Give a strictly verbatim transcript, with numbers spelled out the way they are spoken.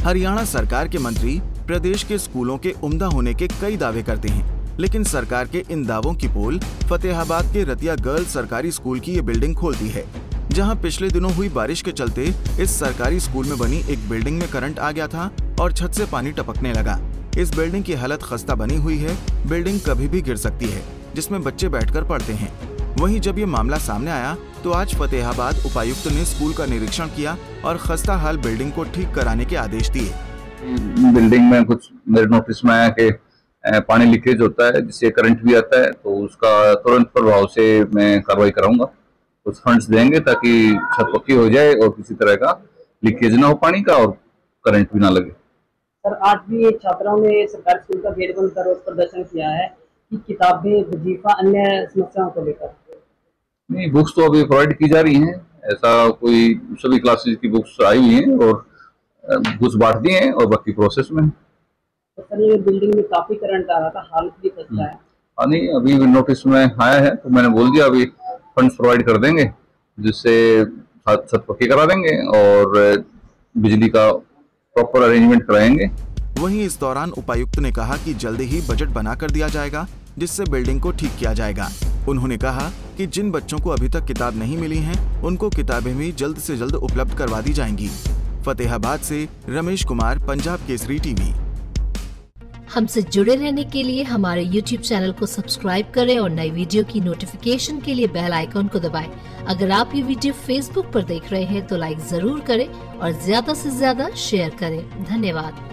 हरियाणा सरकार के मंत्री प्रदेश के स्कूलों के उम्दा होने के कई दावे करते हैं, लेकिन सरकार के इन दावों की पोल फतेहाबाद के रतिया गर्ल्स सरकारी स्कूल की ये बिल्डिंग खोलती है, जहां पिछले दिनों हुई बारिश के चलते इस सरकारी स्कूल में बनी एक बिल्डिंग में करंट आ गया था और छत से पानी टपकने लगा। इस बिल्डिंग की हालत खस्ता बनी हुई है। बिल्डिंग कभी भी गिर सकती है, जिसमें बच्चे बैठकर पढ़ते हैं। वहीं जब ये मामला सामने आया तो आज फतेहाबाद उपायुक्त ने स्कूल का निरीक्षण किया और खस्ता हाल बिल्डिंग को ठीक कराने के आदेश दिए। बिल्डिंग में कुछ मेरे नोटिस में आया कि पानी लीकेज होता है, जिससे करंट भी आता है, तो उसका तुरंत प्रभाव से मैं कार्रवाई कराऊंगा। कुछ फंड्स देंगे ताकि छत पक्की हो जाए और किसी तरह का लीकेज ना हो पानी का और करंट भी ना लगे। सर, आज भी छात्राओं ने सरकारी स्कूल का गेट बंद कर रोष प्रदर्शन किया है कि किताबें, वजीफा, अन्य समस्याओं को लेकर। नहीं, बुक्स तो अभी प्रोवाइड की जा रही हैं। ऐसा कोई सभी क्लासेस की बुक्स आई हुई हैं और बुक्स बांट दी हैं और बाकी प्रोसेस में। तो सर, ये बिल्डिंग में काफी करंट आ रहा था, हालत भी खस्ता है। हाँ, नहीं, अभी नोटिस में आया है तो मैंने बोल दिया अभी फंड्स प्रोवाइड कर देंगे, जिससे छत पक्की करा देंगे और बिजली का प्रॉपर अरेंजमेंट कराएंगे। वहीं इस दौरान उपायुक्त ने कहा कि जल्द ही बजट बना कर दिया जाएगा, जिससे बिल्डिंग को ठीक किया जाएगा। उन्होंने कहा कि जिन बच्चों को अभी तक किताब नहीं मिली हैं, उनको किताबें भी जल्द से जल्द उपलब्ध करवा दी जाएंगी। फतेहाबाद से रमेश कुमार, पंजाब केसरी टीवी। हमसे जुड़े रहने के लिए हमारे यूट्यूब चैनल को सब्सक्राइब करें और नई वीडियो की नोटिफिकेशन के लिए बेल आइकॉन को दबाएं। अगर आप ये वीडियो फेसबुक पर देख रहे हैं तो लाइक जरूर करें और ज्यादा से ज्यादा शेयर करें। धन्यवाद।